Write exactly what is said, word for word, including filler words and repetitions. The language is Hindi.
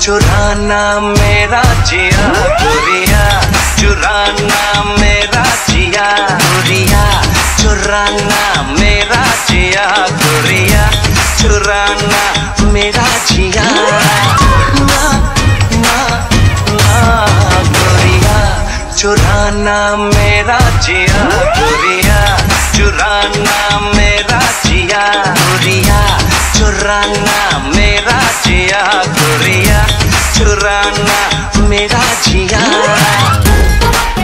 चुराना मेरा जिया गोरिया, चुराना मेरा जिया गोरिया, चुराना मेरा जिया गोरिया, चुराना मेरा जिया ना ना ना गोरिया, चुराना मेरा जिया गोरिया, चुराना मेरा जिया गोरिया, चुराना मेरा जिया गोरिया, चुराना मेरा जिया।